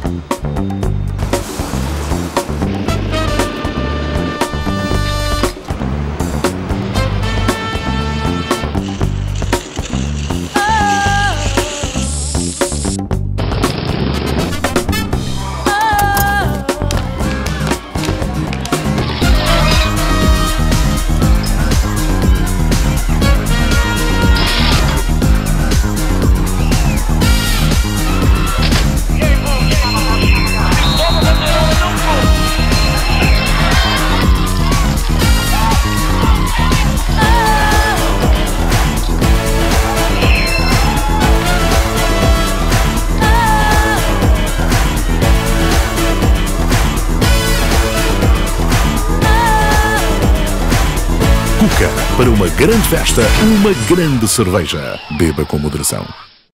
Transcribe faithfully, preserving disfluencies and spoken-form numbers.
Cuca, para uma grande festa, uma grande cerveja. Beba com moderação.